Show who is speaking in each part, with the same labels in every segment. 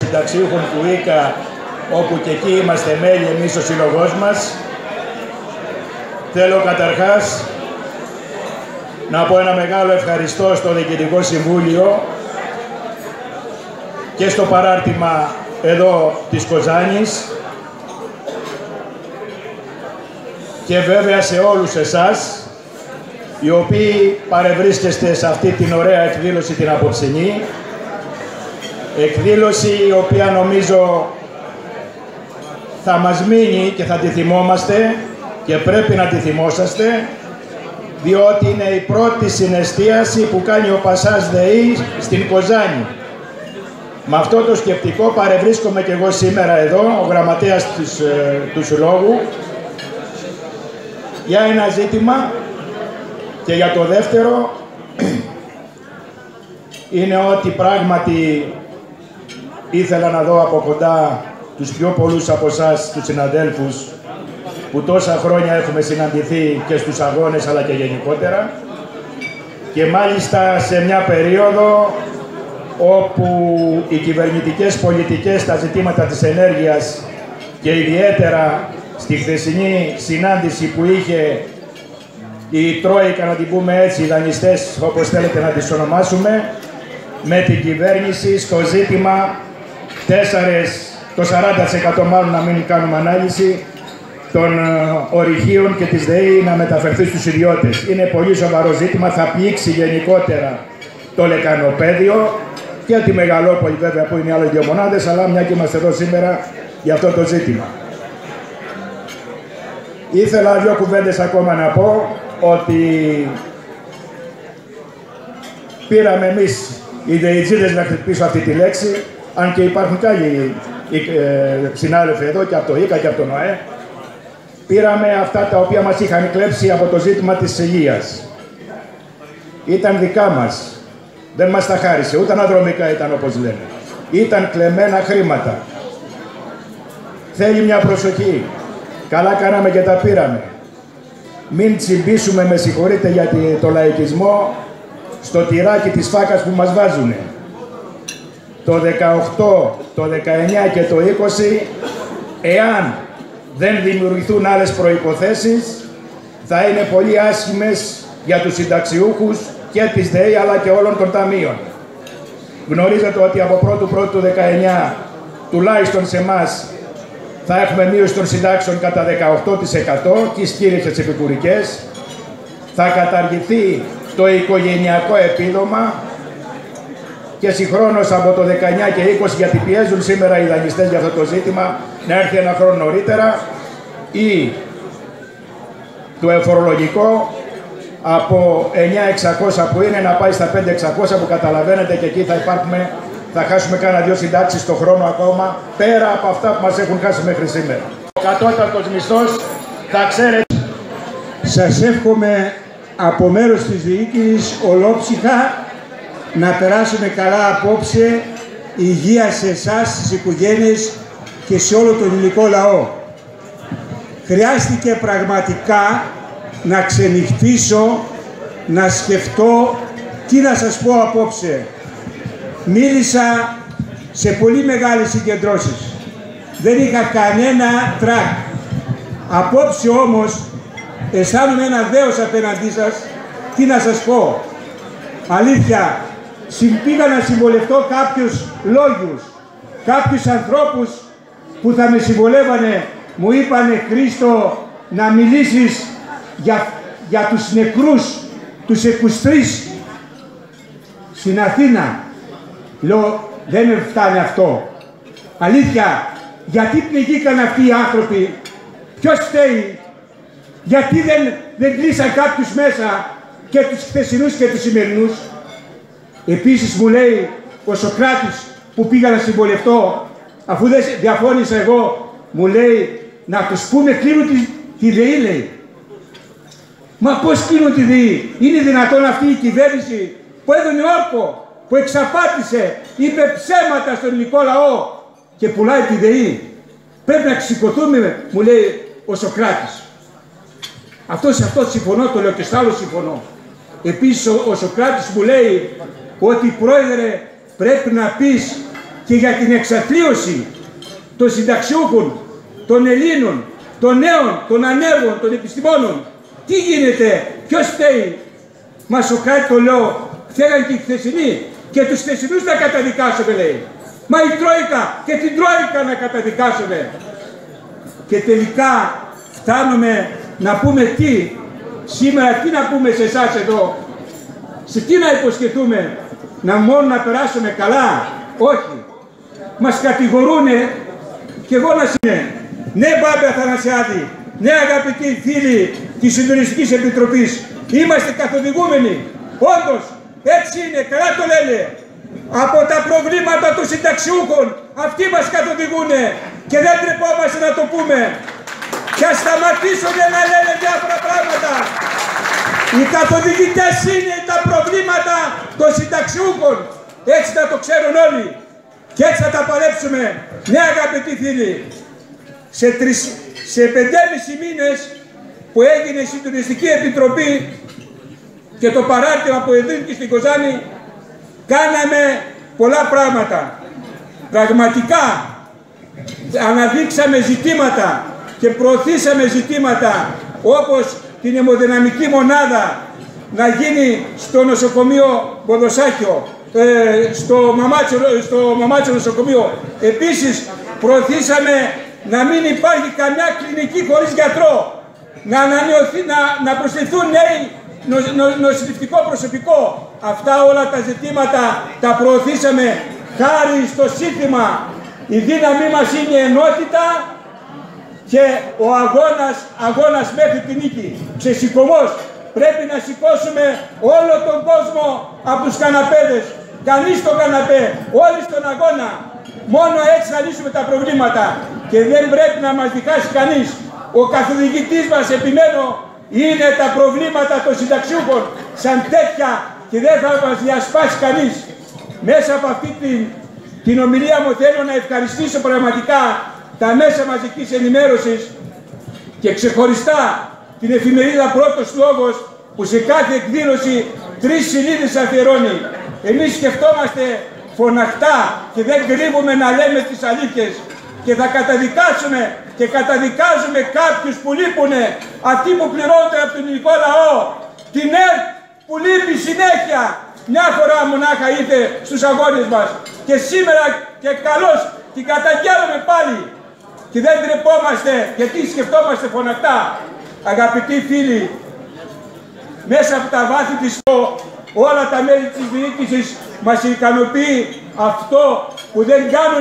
Speaker 1: συνταξιούχων του ΙΚΑ, όπου και εκεί είμαστε μέλη εμείς ο σύλλογός μας. Θέλω καταρχάς να πω ένα μεγάλο ευχαριστώ στο Διοικητικό Συμβούλιο και στο παράρτημα εδώ της Κοζάνης και βέβαια σε όλους εσάς οι οποίοι παρευρίσκεστε σε αυτή την ωραία εκδήλωση την απόψινή. Εκδήλωση η οποία νομίζω θα μας μείνει και θα τη θυμόμαστε και πρέπει να τη θυμόσαστε, διότι είναι η πρώτη συνεστίαση που κάνει ο Πασάς ΔΕΗ στην Κοζάνη. Με αυτό το σκεπτικό παρευρίσκομαι και εγώ σήμερα εδώ, ο γραμματέας του Συλλόγου, για ένα ζήτημα, και για το δεύτερο είναι ότι πράγματι ήθελα να δω από κοντά τους πιο πολλούς από εσάς, τους συναδέλφους, που τόσα χρόνια έχουμε συναντηθεί και στους αγώνες αλλά και γενικότερα, και μάλιστα σε μια περίοδο όπου οι κυβερνητικές πολιτικές στα ζητήματα της ενέργειας και ιδιαίτερα στη χθεσινή συνάντηση που είχε η Τρόικα, να την πούμε έτσι, οι δανειστές όπως θέλετε να τις ονομάσουμε, με την κυβέρνηση στο ζήτημα το 40% μάλλον, να μην κάνουμε ανάλυση, των ορυχείων και της ΔΕΗ να μεταφερθεί στους ιδιώτες. Είναι πολύ σοβαρό ζήτημα, θα πλήξει γενικότερα το λεκανοπαίδιο και τη Μεγαλόπολη βέβαια που είναι άλλες δύο μονάδες, αλλά μια και είμαστε εδώ σήμερα για αυτό το ζήτημα. Ήθελα δύο κουβέντες ακόμα να πω, ότι πήραμε εμείς οι ΔΕΗτζίδες, να χτυπήσω αυτή τη λέξη, αν και υπάρχουν και άλλοι συνάδελφοι εδώ και από το ΙΚΑ και από τον ΟΑΕ, πήραμε αυτά τα οποία μας είχαν κλέψει από το ζήτημα της υγείας. Ήταν δικά μας, δεν μας τα χάρισε, ούτε αναδρομικά ήταν όπως λένε. Ήταν κλεμμένα χρήματα. Θέλει μια προσοχή. Καλά κάναμε και τα πήραμε. Μην τσιμπήσουμε, με συγχωρείτε για το λαϊκισμό, στο τυράκι της φάκας που μας βάζουνε. Το 18, το 19 και το 20, εάν δεν δημιουργηθούν άλλες προϋποθέσεις, θα είναι πολύ άσχημες για τους συνταξιούχους και της ΔΕΗ αλλά και όλων των ταμείων. Γνωρίζετε ότι από 1η του 19, τουλάχιστον σε εμάς, θα έχουμε μείωση των συντάξεων κατά 18% και σκύριξες επικουρικές. Θα καταργηθεί το οικογενειακό επίδομα και συγχρόνως από το 19 και 20, γιατί πιέζουν σήμερα οι δανειστές για αυτό το ζήτημα, να έρθει ένα χρόνο νωρίτερα, ή το εφορολογικό από 9.600 που είναι να πάει στα 5.600, που καταλαβαίνετε και εκεί θα χάσουμε κάνα δύο συντάξεις το χρόνο ακόμα, πέρα από αυτά που μας έχουν χάσει μέχρι σήμερα. Ο κατώτατος μισθός, θα ξέρετε.
Speaker 2: Σας εύχομαι από μέρος της διοίκησης ολόψυχα να περάσουμε καλά απόψε, υγεία σε εσάς, στις οικογένειες και σε όλο τον ελληνικό λαό. Χρειάστηκε πραγματικά να ξενυχτήσω, να σκεφτώ τι να σας πω απόψε. Μίλησα σε πολύ μεγάλες συγκεντρώσεις. Δεν είχα κανένα τρακ. Απόψε όμως αισθάνομαι ένα δέος απέναντί σας. Τι να σας πω. Αλήθεια, πήγα να συμβολευτώ κάποιους λόγιους, κάποιους ανθρώπους που θα με συμβολεύανε. Μου είπανε, Χρήστο, να μιλήσεις για τους νεκρούς, τους 23 στην Αθήνα. Λέω, δεν με φτάνει αυτό. Αλήθεια, γιατί πνιγήκαν αυτοί οι άνθρωποι, ποιος φταίει, γιατί δεν κλείσαν κάποιους μέσα, και τους χθεσινούς και τους σημερινούς. Επίσης μου λέει ο Σωκράτης που πήγα να συμβολευτώ, αφού δεν διαφώνησα εγώ, μου λέει να τους πούμε κλείνουν τη ΔΕΗ, λέει. Μα πώς κλείνουν τη ΔΕΗ? Είναι δυνατόν αυτή η κυβέρνηση που έδωνε όρκο, που εξαπάτησε, είπε ψέματα στον ελληνικό λαό και πουλάει τη ΔΕΗ? Πρέπει να ξηκωθούμε, μου λέει ο Σωκράτης. Σε αυτό συμφωνώ, το λέω, και στο άλλο συμφωνώ. Επίσης ο Σωκράτης μου λέει ότι, πρόεδρε, πρέπει να πεις και για την εξαθλίωση των συνταξιούχων, των Ελλήνων, των νέων, των ανέργων, των επιστημόνων. Τι γίνεται, ποιος φταίει? Μα Σοκράτη το λέω, φταίγαν και οι χθεσινοί και τους χθεσινούς να καταδικάσουμε, λέει. Μα η Τρόικα και την Τρόικα να καταδικάσουμε. Και τελικά φτάνουμε να πούμε τι, σήμερα τι να πούμε σε εσάς εδώ, σε τι να υποσχεθούμε, να μόνο να περάσουμε καλά? Όχι. Μας κατηγορούνε και εγώ να συνεχίσω. Ναι, Μπάμπη Αθανασιάδη, ναι, αγαπητοί φίλοι της Συντονιστικής Επιτροπής, είμαστε καθοδηγούμενοι. Όντως, έτσι είναι, καλά το λένε. Από τα προβλήματα των συνταξιούχων, αυτοί μας καθοδηγούνε και δεν τρεπόμαστε να το πούμε. Και ας σταματήσουν να λένε διάφορα πράγματα. Οι καθοδηγητές είναι τα προβλήματα των συνταξιούχων. Έτσι θα το ξέρουν όλοι. Και έτσι θα τα παλέψουμε. Ναι, αγαπητοί φίλοι, σε 5,5 μήνες που έγινε η Συντονιστική Επιτροπή και το παράρτημα που εδρύθηκε στην Κοζάνη, κάναμε πολλά πράγματα. Πραγματικά αναδείξαμε ζητήματα και προωθήσαμε ζητήματα όπως την αιμοδυναμική μονάδα να γίνει στο νοσοκομείο Ποδοσάκιο, στο Μαμάτσιο νοσοκομείο. Επίσης προωθήσαμε να μην υπάρχει καμιά κλινική χωρίς γιατρό, να ανανεωθεί, να προσθεθούν νέοι νοσηλευτικό προσωπικό. Αυτά όλα τα ζητήματα τα προωθήσαμε χάρη στο σύνθημα «Η δύναμή μας είναι η ενότητα» και ο αγώνας μέχρι τη νίκη. Ξεσηκωμός. Πρέπει να σηκώσουμε όλο τον κόσμο από τους καναπέδες. Κανείς στον καναπέ, όλοι στον αγώνα. Μόνο έτσι θα λύσουμε τα προβλήματα. Και δεν πρέπει να μας διχάσει κανείς. Ο καθοδηγητής μας, επιμένω, είναι τα προβλήματα των συνταξιούχων σαν τέτοια και δεν θα μας διασπάσει κανείς. Μέσα από αυτή την ομιλία μου θέλω να ευχαριστήσω πραγματικά τα μέσα μαζικής ενημέρωσης και ξεχωριστά την εφημερίδα Πρώτος Λόγος που σε κάθε εκδήλωση 3 σελίδες αφιερώνει. Εμείς σκεφτόμαστε φωναχτά και δεν κρύβουμε να λέμε τις αλήθειες και θα καταδικάσουμε και καταδικάζουμε κάποιους που λείπουνε, αυτοί που πληρώνονται από τον ελληνικό λαό, την ΕΡΤ που λείπει συνέχεια. Μια φορά μονάχα ήρθε στους αγώνες μας και σήμερα και καλώς την καταγγέλνουμε πάλι και δεν τρεπόμαστε γιατί σκεφτόμαστε φωναχτά. Αγαπητοί φίλοι, μέσα από τα βάθη της όλα τα μέλη της διοίκησης μας ικανοποιεί αυτό που δεν κάνουν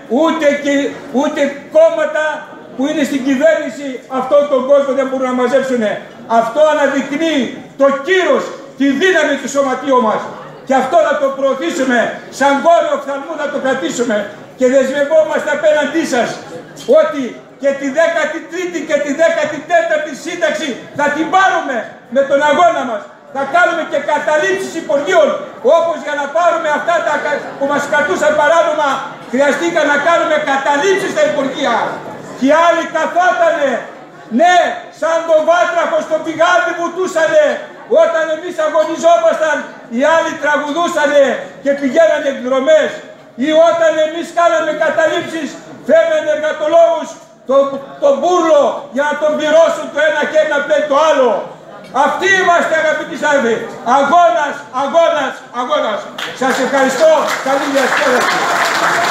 Speaker 2: ούτε κόμματα που είναι στην κυβέρνηση αυτόν τον κόσμο δεν μπορούν να μαζέψουν. Αυτό αναδεικνύει το κύρος, τη δύναμη του σωματείου μας. Και αυτό θα το προωθήσουμε, σαν κόριο οφθαλμού θα το κρατήσουμε και δεσμευόμαστε απέναντί σας ότι και τη 13η και τη 14η σύνταξη θα την πάρουμε με τον αγώνα μας. Θα κάνουμε και καταλήψεις υπουργείων, όπως για να πάρουμε αυτά που μας κρατούσαν παράνομα, χρειαστήκα να κάνουμε καταλήψεις στα υπουργεία. Και άλλοι καθότανε, ναι, σαν τον βάτραχο στο πηγάδι βουτούσανε. Όταν εμείς αγωνιζόμασταν, οι άλλοι τραγουδούσανε και πηγαίνανε εκδρομές. Ή όταν εμείς κάναμε καταλήψεις, φέρνανε εργατολόγους τον μπουρλο για να τον πληρώσουν το ένα και ένα πλέον το άλλο. Αυτοί είμαστε, αγαπητοί συνάδελφοι. Αγώνας, αγώνας, αγώνας. Σας ευχαριστώ. Καλή διασκέδαση.